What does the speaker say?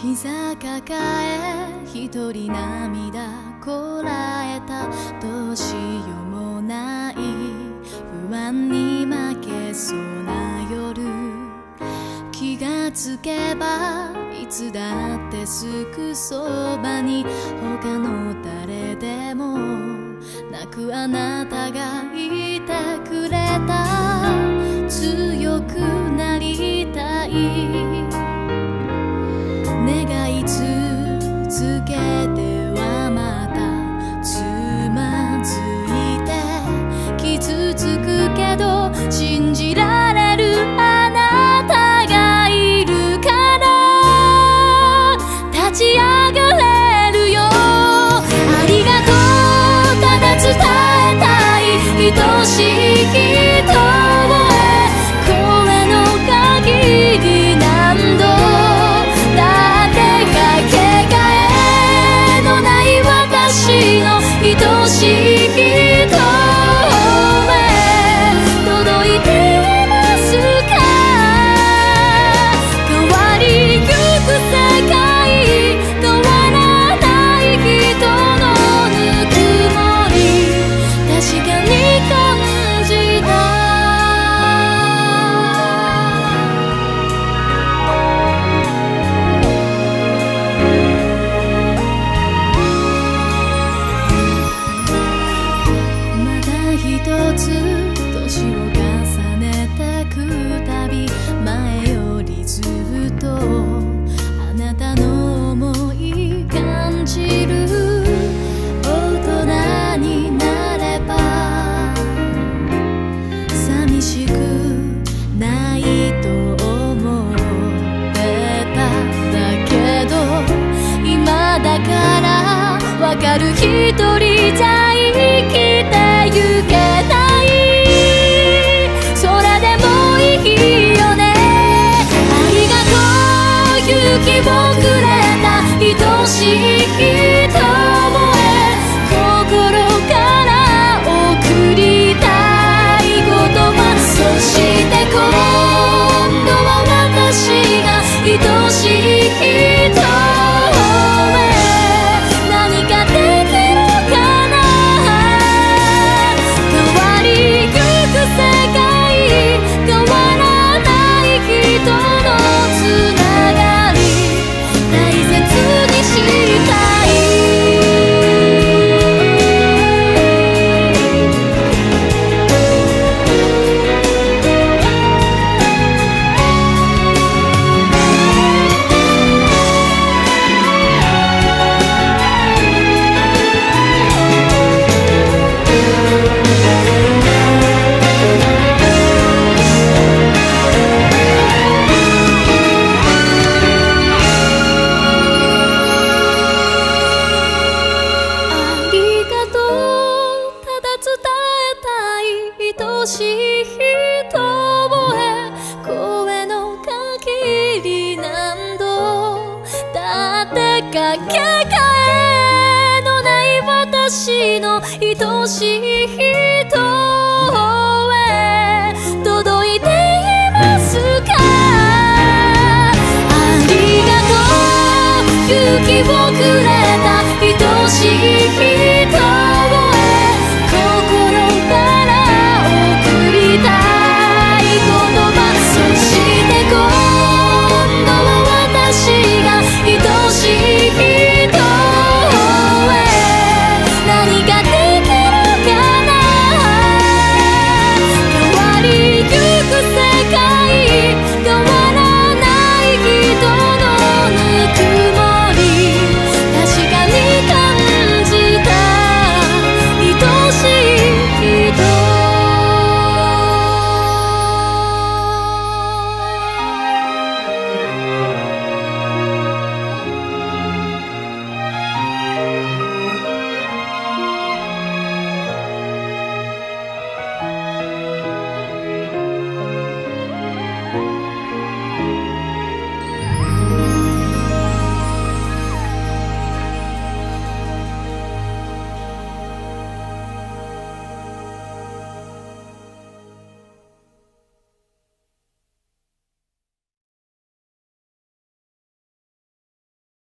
膝抱え一人涙こらえたどうしようもない不安に負けそうな夜気がつけばいつだってすぐそばに他の誰でも泣くあなたがいてくれた強くなりたい願い続けてはまたつまずいて傷つくけど信じられるあなたがいるから立ち上がれるよありがとうただ伝えたい愛しい人へ声の限り何度私の愛しい人へ届いてますか変わりゆく世界変わらない人のぬくもり確かに感じた一つ年を重ねてくたび前よりずっとあなたの想い感じる大人になれば寂しくないと思ってただけど今だからわかる一人じゃ生きてゆけないそれでもいいよねありがとう勇気をくれた愛しい人へ心から送りたい言葉そして今度は私が愛しい人何かできるかな世界変わらない人のつながり大切にしたい愛しい人へ声の限り何度だってかけがえのない私の愛しい人